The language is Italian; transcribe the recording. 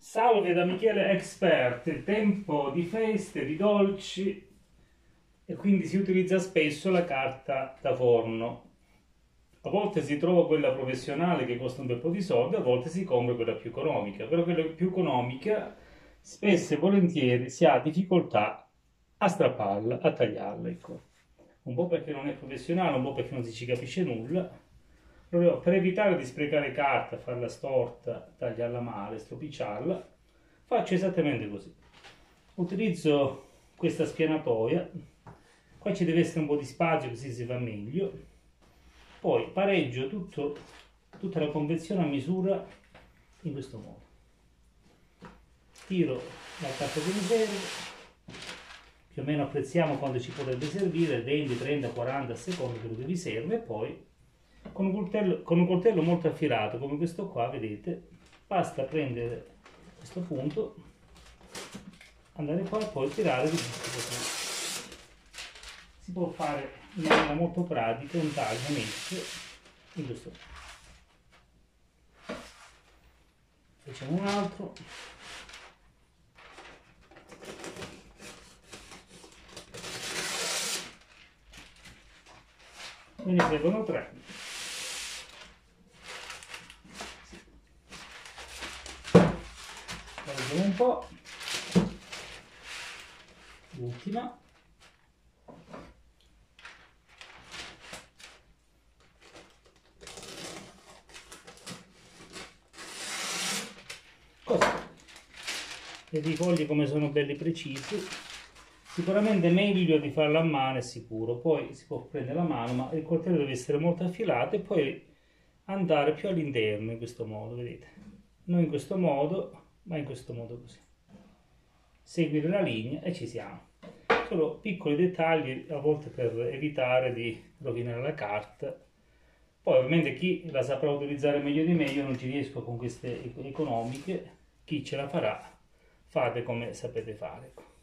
Salve da Michele Expert, tempo di feste, di dolci e quindi si utilizza spesso la carta da forno. A volte si trova quella professionale che costa un bel po' di soldi, a volte si compra quella più economica, però quella più economica spesso e volentieri si ha difficoltà a strapparla, a tagliarla, ecco. Un po' perché non è professionale, un po' perché non si ci capisce nulla. Proprio per evitare di sprecare carta, farla storta, tagliarla male, stropicciarla, faccio esattamente così. Utilizzo questa spianatoia, qua ci deve essere un po' di spazio così si fa meglio. Poi pareggio tutta la confezione a misura in questo modo. Tiro la carta che mi serve, più o meno apprezziamo quando ci potrebbe servire, 20, 30, 40 secondi quello che vi serve, e poi con un coltello molto affilato come questo qua, vedete, basta prendere questo punto, andare qua e poi tirare così. Si può fare in maniera molto pratica un taglio netto in questo modo. Facciamo un altro. Me ne servono 3. Vediamo un po'. L'ultima. Così. Vedi i fogli come sono belli precisi. Sicuramente meglio di farlo a mano, è sicuro. Poi si può prendere la mano, ma il coltello deve essere molto affilato e poi andare più all'interno in questo modo, vedete? Non in questo modo, ma in questo modo così. Seguire la linea e ci siamo. Solo piccoli dettagli a volte per evitare di rovinare la carta. Poi ovviamente chi la saprà utilizzare meglio di me, io non ci riesco con queste economiche, chi ce la farà fate come sapete fare.